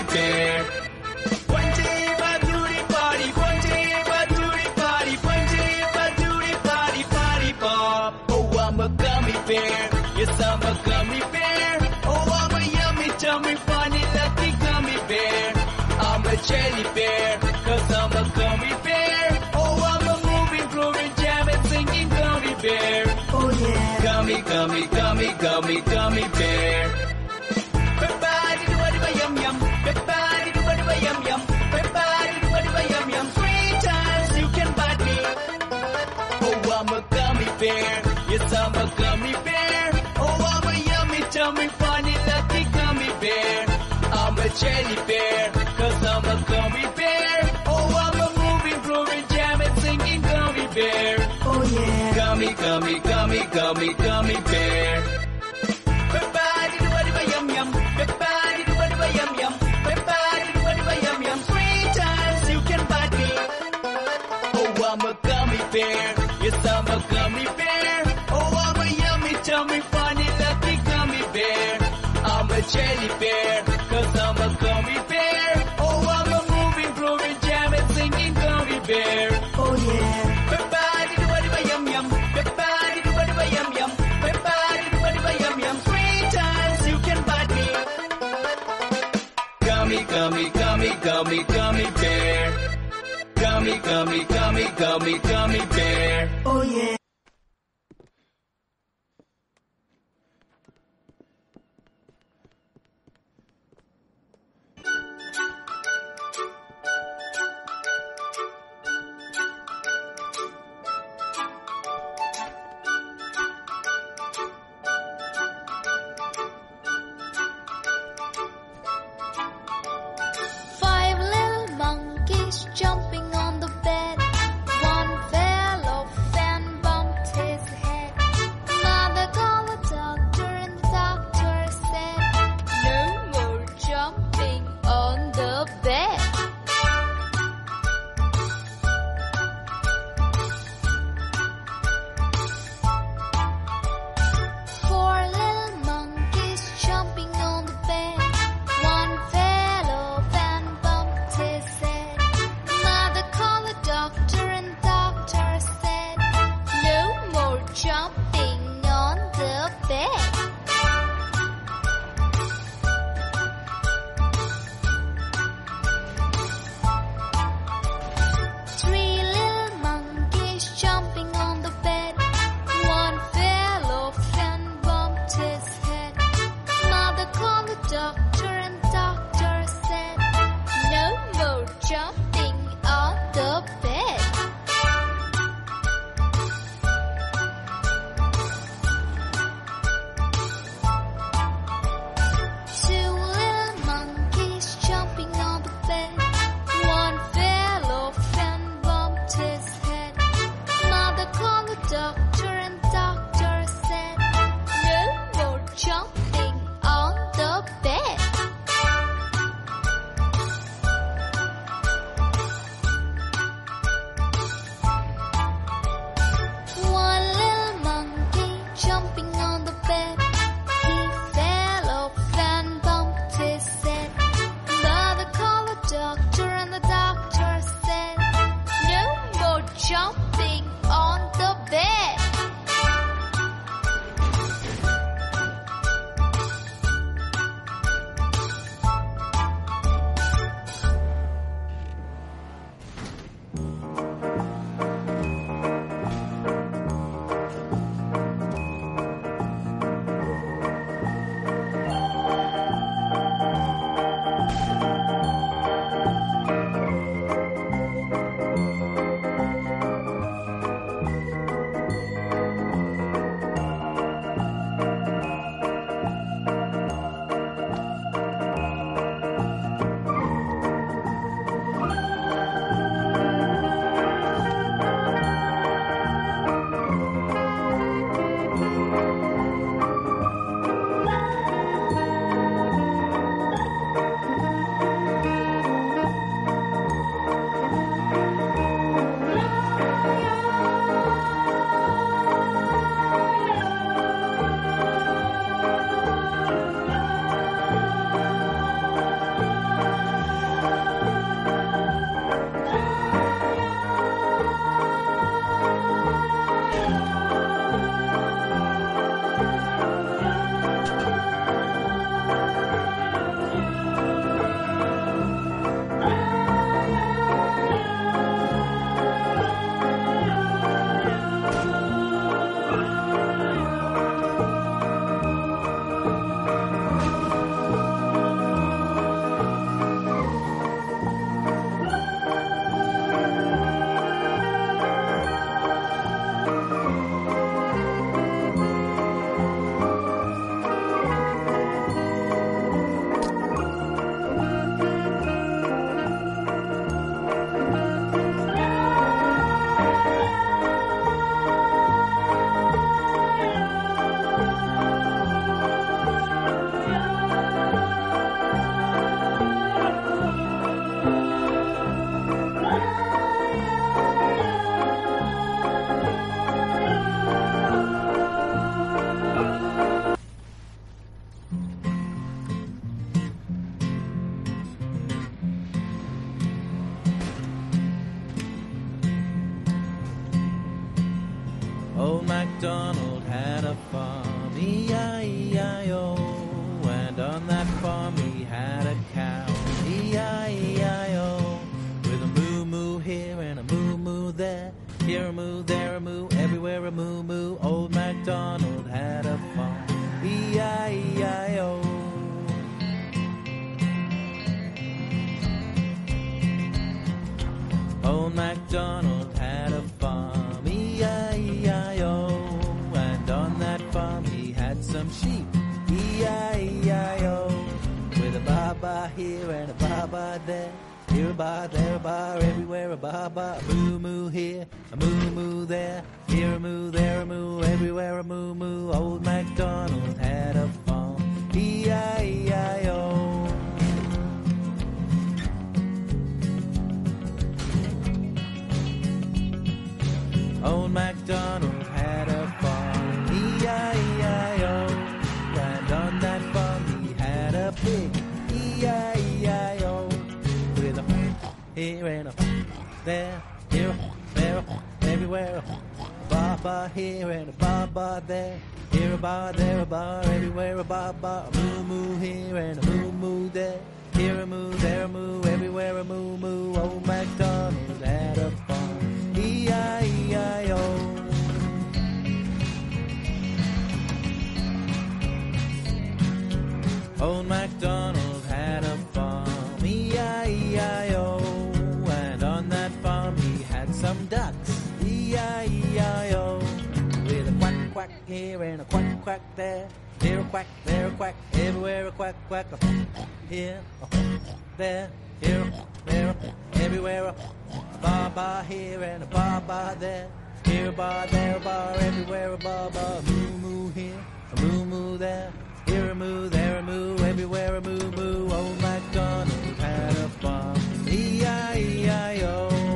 gummy bear. One day patootie party, one day patootie party, one day patootie party, party pop. Oh, I'm a gummy bear, yes I'm a gummy bear. Oh, I'm a yummy, tummy, funny, lucky gummy bear. I'm a jelly bear, cause I'm a gummy bear. Oh, I'm a moving, grooving, jamming, singing gummy bear. Oh yeah. Gummy, gummy, gummy, gummy, gummy bear. Everybody do what yum yum. Everybody do what yum yum. Everybody do what yum yum. 3 times you can bite me. Oh, I'm a gummy bear. Yes, I'm a gummy bear. Oh, I'm a yummy, tummy, funny, lucky gummy bear. I'm a jelly bear, cause I'm a gummy bear. Oh, I'm a moving, grooving, jamming, singing gummy bear. Oh yeah. Gummy, gummy, gummy, gummy, gummy bear. Everybody do what yum yum. Everybody do what yum yum. Everybody do what yum yum. 3 times you can bite me. Oh, I'm a gummy bear. Yes, I'm a gummy bear. Oh, I'm a yummy, tummy, funny, lucky gummy bear. I'm a jelly bear, cause I'm a gummy bear. Oh, I'm a moving, grooving, jamming, singing gummy bear. Oh yeah. Everybody do what yum yum. Everybody do what yum yum. Everybody do what yum yum. 3 times you can bite me. Gummy, gummy, gummy, gummy, gummy bear. Gummy, gummy, gummy, gummy, gummy bear. Oh yeah. Five little monkeys jumping on the bed. One fell off and MacDonald had a farm, E-I-E-I-O. And on that farm he had a cow, E-I-E-I-O. With a moo-moo here and a moo-moo there, here a moo, there a moo, everywhere a moo-moo. Old MacDonald had a farm, E-I-E-I-O. Old MacDonald had a farm, E-I-E-I-O. And on that farm he had some sheep, E-I-E-I-O. With a ba-ba here and a ba-ba there, here a ba, there a ba, everywhere a ba-ba. A moo-moo here, a moo-moo there, here a moo, there a moo, everywhere a moo-moo. Old MacDonald had a farm, E-I-E-I-O. Old MacDonald had a farm, E-I-E-I-O. And on that farm he had a pig, E-I-E-I-O. With a here and a there, here, there, everywhere. A ba-ba here and a ba-ba there, here a ba, there a ba, everywhere a ba-ba. A moo-moo here and a moo-moo there, here a moo, there a moo, everywhere a moo-moo. Old MacDonald had a farm, E-I-E-I-O. Old MacDonald had a farm, E-I-E-I-O. And on that farm he had some ducks, E-I-E-I-O. With a quack, quack here and a quack, quack there, here a quack, there a quack, everywhere a quack, quack. A here, a there, here, there, everywhere a ba-ba here and a ba-ba there, here a ba, there a ba, everywhere a ba-ba. A moo-moo here, a moo-moo there, here a moo, there a moo, everywhere a moo-moo. Old MacDonald had a farm, E-I-E-I-O.